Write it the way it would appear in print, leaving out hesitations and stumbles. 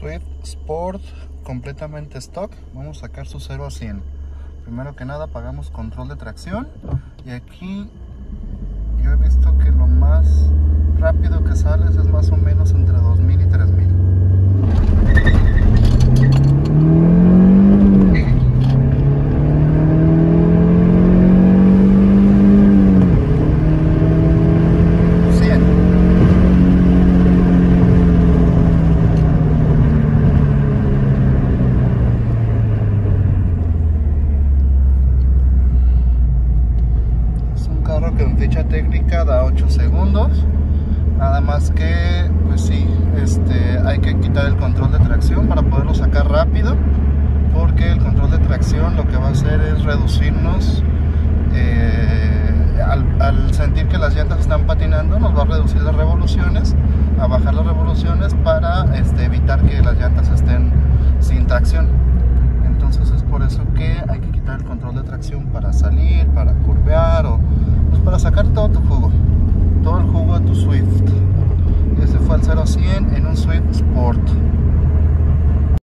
Swift Sport completamente stock. Vamos a sacar su 0 a 100. Primero que nada apagamos control de tracción, y aquí yo he visto que lo más rápido que sales es más o menos entre 2000 y 3000. Que en ficha técnica da 8 segundos, nada más que pues sí, hay que quitar el control de tracción para poderlo sacar rápido, porque el control de tracción lo que va a hacer es reducirnos, al sentir que las llantas están patinando, nos va a reducir las revoluciones, a bajar las revoluciones para evitar que las llantas estén sin tracción. Entonces es por eso que hay que quitar el control de tracción para salir, para curvear o pues para sacar todo tu jugo, todo el jugo de tu Swift.